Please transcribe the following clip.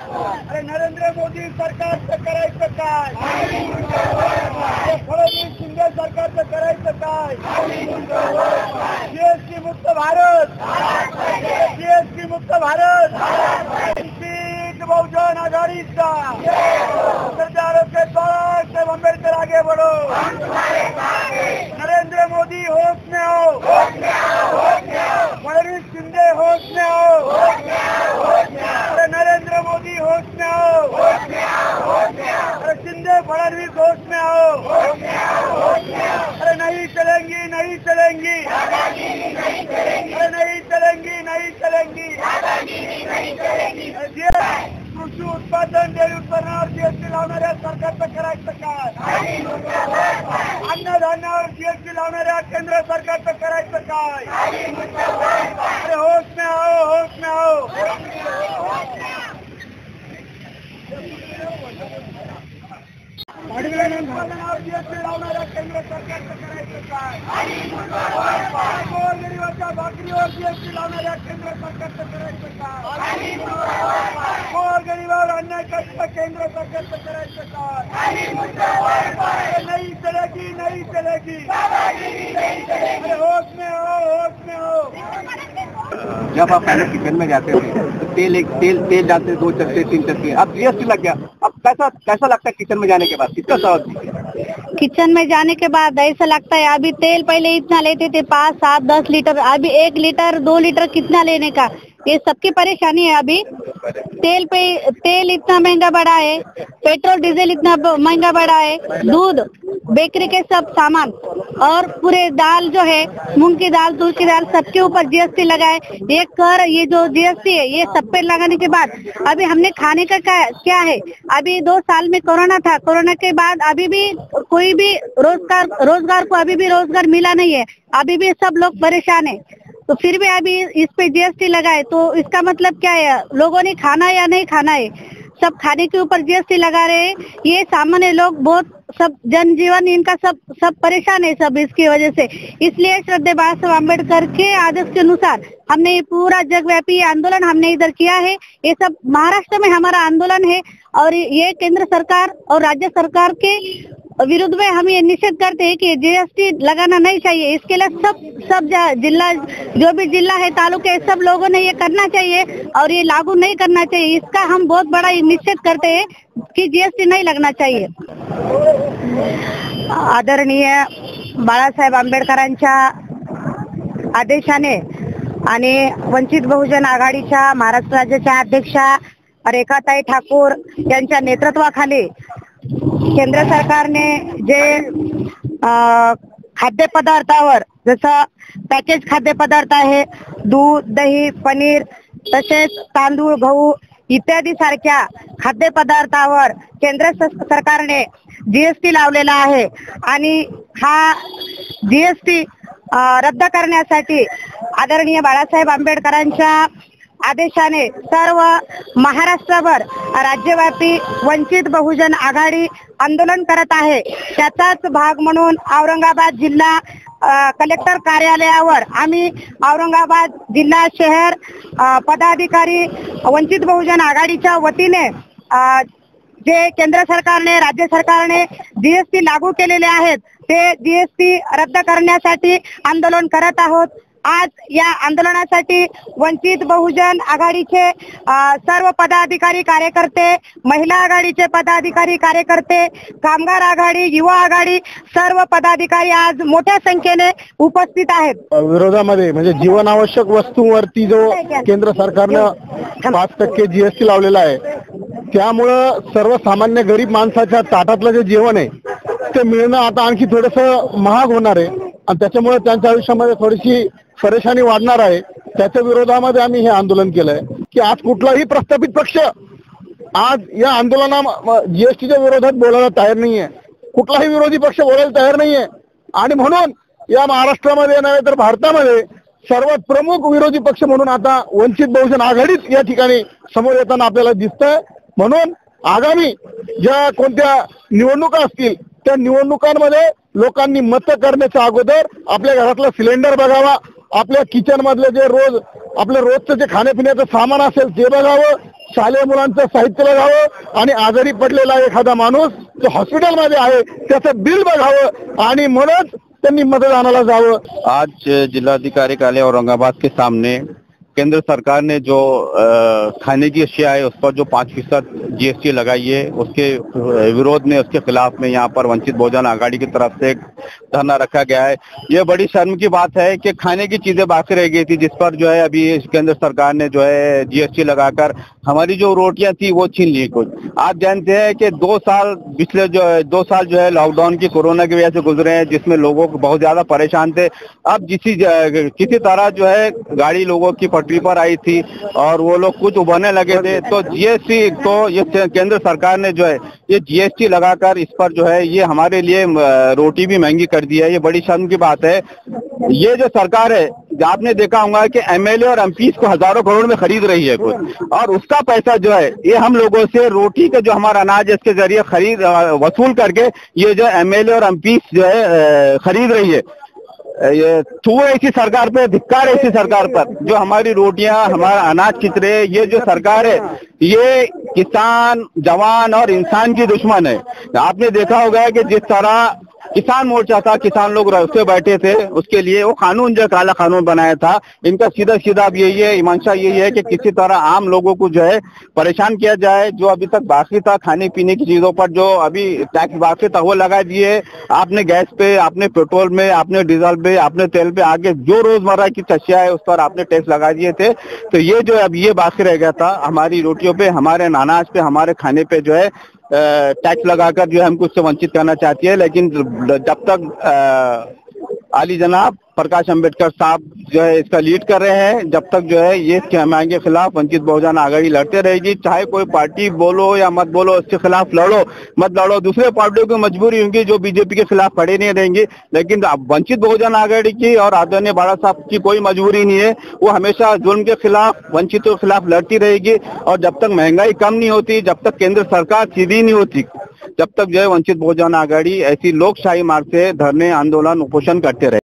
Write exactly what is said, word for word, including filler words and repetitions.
अरे नरेंद्र मोदी सरकारचं करायचं काय? फडणवीस शिंदे सरकारचं करायचं काय? जीएसटी मुक्त भारत, जीएसटी मुक्त भारत, वंचित बहुजन आघाड़ीचा सरदारों के बाळासाहेब आंबेडकर आगे बढ़ो। नरेंद्र मोदी होश में आओ, फडणवीस शिंदे होश में आओ, अरे नरेंद्र मोदी होश में आओ, अरे शिंदे फडणवीस होश में आओ, अरे नहीं चलेंगी नहीं चलेंगी, अरे नहीं चलेंगी नहीं चलेंगी। कृषी उत्पादन डेअरी उत्पादनावर जीएसटी लावणाऱ्या सरकारचं करायचं काय? अन्नधान्यावर जीएसटी लावणाऱ्या केंद्र सरकारचं करायचं काय? अरे होश में आओ, होश में आओ। उत्पादनावर जीएसटी लावणाऱ्या केंद्र सरकारचं करायचं काय? गोरगरिबाच्या भाकरीवर जीएसटी लावणाऱ्या केंद्र सरकारचं करायचं काय? गोरगरिबावर अन्याय करतं केंद्र सरकारचं करायचं काय? नहीं चलेगी नहीं चलेगी, अरे होश में आओ, होश में आओ। जब आप पहले किचन में जाते थे तो तेल एक तेल तेल डालते दो चक्के तीन चक्के, अब जीएसटी लग गया। अब कैसा कैसा लगता है किचन में जाने के बाद? कितना स्वाद? किचन में जाने के बाद ऐसा लगता है, अभी तेल पहले इतना लेते थे पाँच सात दस लीटर, अभी एक लीटर दो लीटर कितना लेने का, ये सबकी परेशानी है। अभी तेल पे तेल इतना महंगा बढ़ा है, पेट्रोल डीजल इतना महंगा बढ़ा है, दूध बेकरी के सब सामान और पूरे दाल जो है मूंग की दाल तूर की दाल सबके ऊपर जीएसटी लगा है। ये कर ये जो जीएसटी है ये सब पे लगाने के बाद अभी हमने खाने का क्या है? अभी दो साल में कोरोना था, कोरोना के बाद अभी भी कोई भी रोजगार रोजगार को अभी भी रोजगार मिला नहीं है, अभी भी सब लोग परेशान है। तो फिर भी अभी इस पे जीएसटी लगा है, तो इसका मतलब क्या है? लोगों ने खाना या नहीं खाना है, सब खाने के ऊपर जीएसटी लगा रहे हैं। ये सामान्य लोग बहुत सब जनजीवन इनका सब सब परेशान है सब इसकी वजह से। इसलिए श्रद्धेय बाबा साहेब आम्बेडकर के आदेश के अनुसार हमने ये पूरा जगव्यापी आंदोलन हमने इधर किया है। ये सब महाराष्ट्र में हमारा आंदोलन है और ये केंद्र सरकार और राज्य सरकार के विरुद्ध में हम ये निषेध करते हैं कि जीएसटी लगाना नहीं चाहिए। इसके लिए सब सब जिला जो भी जिला है तालुके सब लोगों ने ये करना चाहिए और ये लागू नहीं करना चाहिए। इसका हम बहुत बड़ा निषेध करते हैं कि जीएसटी नहीं लगना चाहिए। आदरणीय बाळासाहेब आंबेडकरांच्या आदेशाने आणि वंचित बहुजन आघाडीच्या महाराष्ट्र राज्याच्या अध्यक्षा रेखाताई ठाकूर यांच्या नेतृत्वाखाली केंद्र सरकारने जे खाद्यपदार्थावर जसं पॅकेज खाद्यपदार्थ आहे, दूध दही पनीर तसेच तांदूळ गहू इत्यादी सारख्या खाद्यपदार्थावर केंद्र सरकारने जीएसटी लावलेला आहे आणि हा जीएसटी रद्द करण्यासाठी आदरणीय बाळासाहेब आंबेडकरांच्या आदेशाने सर्व महाराष्ट्रभर राज्यव्यापी वंचित बहुजन आघाडी आंदोलन करत आहे। त्याचाच भाग म्हणून औरंगाबाद जिल्हा कलेक्टर कार्यालयावर आम्ही औरंगाबाद जिल्हा शहर पदाधिकारी वंचित बहुजन आघाडीच्या वतीने जे केंद्र सरकारने राज्य सरकारने जीएसटी लागू केलेले आहेत ते जीएसटी रद्द करण्यासाठी आंदोलन करत आहोत। आज या आंदोलनासाठी वंचित बहुजन आघाडीचे सर्व पदाधिकारी कार्यकर्ते, महिला आघाडीचे पदाधिकारी कार्यकर्ते, कामगार आघाडी, युवा आघाडी सर्व पदाधिकारी आज मोठ्या संख्येने उपस्थित आहेत। विरोधामध्ये म्हणजे जीवनावश्यक वस्तूंवरती जो केंद्र सरकारनं पाच टक्के जीएसटी लावलेला आहे त्यामुळं सर्वसामान्य गरीब माणसाच्या ताटातलं जे जेवण आहे ते मिळणं आता आणखी थोडंसं महाग होणार आहे आणि त्याच्यामुळे त्यांच्या आयुष्यामध्ये थोडीशी परेशानी वाढणार आहे। त्याच्या विरोधामध्ये आम्ही हे आंदोलन केलंय की आज कुठलाही प्रस्थापित पक्ष आज या आंदोलना जीएसटीच्या विरोधात बोलायला तयार नाहीये, कुठलाही विरोधी पक्ष बोलायला तयार नाहीये आणि म्हणून या महाराष्ट्रामध्ये नव्हे तर भारतामध्ये सर्वात प्रमुख विरोधी पक्ष म्हणून आता वंचित बहुजन आघाडीच या ठिकाणी समोर येताना आपल्याला दिसतंय। म्हणून आगामी ज्या कोणत्या निवडणुका असतील त्या निवडणुकांमध्ये लोकांनी मत करण्याच्या अगोदर आपल्या घरातला सिलेंडर बघावा, आपल्या किचन मधले जे रोज आपल्या रोजचं जे खाण्यापिण्याचं सामान असेल ते बघावं, शालेय मुलांचं साहित्य लगावं आणि आजारी पडलेला एखादा माणूस जो हॉस्पिटलमध्ये आहे त्याचं बिल बघावं आणि म्हणूनच त्यांनी मतदानाला जावं। आज जिलाधिकारी कार्यालय औरंगाबाद के सामने केंद्र सरकार ने जो आ, खाने की अशिया है उस पर जो पाँच फीसद जीएसटी लगाई है उसके विरोध में, उसके खिलाफ में यहाँ पर वंचित बहुजन आघाड़ी की तरफ से एक धरना रखा गया है। ये बड़ी शर्म की बात है कि खाने की चीजें बाकी रह गई थी जिस पर जो है अभी केंद्र सरकार ने जो है जीएसटी लगाकर हमारी जो रोटियां थी वो छीन ली कुछ। आप जानते हैं कि दो साल पिछले जो है दो साल जो है लॉकडाउन की कोरोना की वजह से गुजरे हैं जिसमें लोगों को बहुत ज्यादा परेशान थे। अब जिसी किसी तरह जो है गाड़ी लोगों की पटरी पर आई थी और वो लोग कुछ उभरने लगे थे, तो जीएसटी तो ये केंद्र सरकार ने जो है ये जीएसटी लगाकर इस पर जो है ये हमारे लिए रोटी भी महंगी कर दी है। ये बड़ी शर्म की बात है। ये जो सरकार है, आपने देखा होगा कि एमएलए और एमपी को हजारों करोड़ में खरीद रही है कुछ, और उसका पैसा जो है ये हम लोगों से रोटी का जो हमारा अनाज है इसके जरिए खरीद वसूल करके ये जो एमएलए और एमपी जो है खरीद रही है। ये थू ऐसी सरकार पे, धिक्कार ऐसी सरकार पर जो हमारी रोटियां हमारा अनाज खींच रहे हैं। ये जो सरकार है ये किसान, जवान और इंसान की दुश्मन है। आपने देखा होगा कि जिस तरह किसान मोर्चा था, किसान लोग रस्ते बैठे थे, उसके लिए वो कानून जो काला कानून बनाया था। इनका सीधा सीधा अब यही है, मंशा यही है कि किसी तरह आम लोगों को जो है परेशान किया जाए। जो अभी तक बाकी था खाने पीने की चीजों पर जो अभी टैक्स बाकी था वो लगा दिए। आपने गैस पे, आपने पेट्रोल में, आपने डीजल पे, आपने तेल पे, आगे जो रोजमर्रा की अशिया है उस पर आपने टैक्स लगा दिए थे। तो ये जो अब ये बाकी रह गया था हमारी रोटियों पे, हमारे अनाज पे, हमारे खाने पे जो है टैक्स लगाकर जो है हमको उससे वंचित करना चाहती है। लेकिन जब तक आली जनाब प्रकाश अंबेडकर साहब जो है इसका लीड कर रहे हैं, जब तक जो है ये महंगे के खिलाफ वंचित बहुजन आघाड़ी लड़ते रहेगी। चाहे कोई पार्टी बोलो या मत बोलो, इसके खिलाफ लड़ो मत लड़ो, दूसरे पार्टियों की मजबूरी होगी जो बीजेपी के खिलाफ खड़े नहीं रहेंगे। लेकिन वंचित बहुजन आघाड़ी की और आदरणीय बाला साहब की कोई मजबूरी नहीं है। वो हमेशा जुल्म के खिलाफ, वंचितों के खिलाफ लड़ती रहेगी। और जब तक महंगाई कम नहीं होती, जब तक केंद्र सरकार सीधी नहीं होती, जब तक जो है वंचित बहुजन आघाड़ी ऐसी लोकशाही मार्ग से धरने, आंदोलन, उपोषण करते रहे।